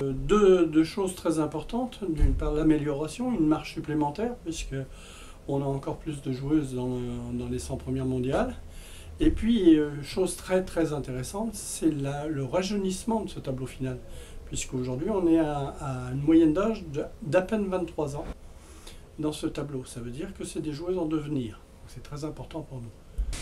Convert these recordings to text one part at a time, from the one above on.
deux choses très importantes. D'une part, l'amélioration, une marche supplémentaire, puisque on a encore plus de joueuses dans les 100 premières mondiales. Et puis, chose très très intéressante, c'est le rajeunissement de ce tableau final, puisqu'aujourd'hui on est à une moyenne d'âge d'à peine 23 ans dans ce tableau. Ça veut dire que c'est des joueuses en devenir. C'est très important pour nous.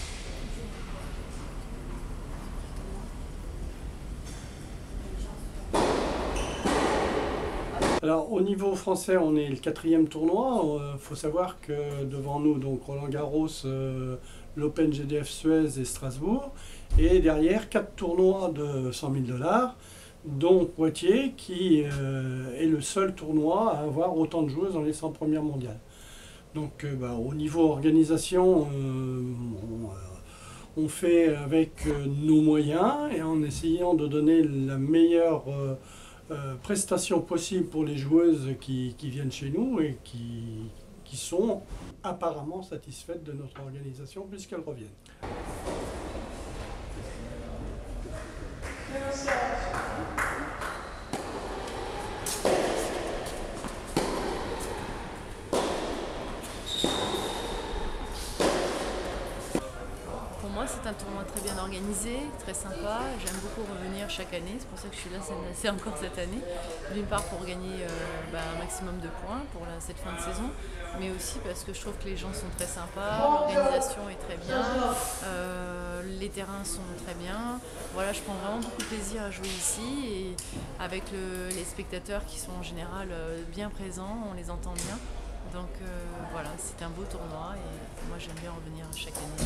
Alors au niveau français, on est le 4e tournoi. Il faut savoir que devant nous, donc Roland Garros, l'Open GDF Suez et Strasbourg. Et derrière, 4 tournois de 100 000 $, dont Poitiers, qui est le seul tournoi à avoir autant de joueuses dans les 100 premières mondiales. Donc au niveau organisation, on fait avec nos moyens et en essayant de donner la meilleure prestations possibles pour les joueuses qui viennent chez nous et qui sont apparemment satisfaites de notre organisation puisqu'elles reviennent. Pour moi, c'est un tournoi très bien organisé, très sympa. J'aime beaucoup revenir chaque année, c'est pour ça que je suis là, c'est encore cette année. D'une part pour gagner un maximum de points pour cette fin de saison, mais aussi parce que je trouve que les gens sont très sympas, l'organisation est très bien, les terrains sont très bien. Voilà, je prends vraiment beaucoup de plaisir à jouer ici et avec les spectateurs qui sont en général bien présents, on les entend bien. Donc voilà, c'est un beau tournoi et moi j'aime bien revenir chaque année.